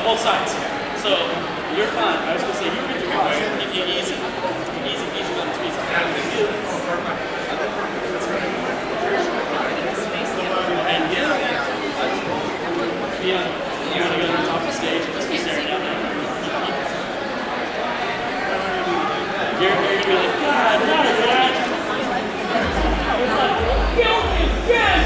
both sides. So you're fine. I was gonna say you're easy, easy on the speed. And you wanna go to the top of the stage and just be staring down there. You're gonna be like, God, not that. It's like, kill me, yeah.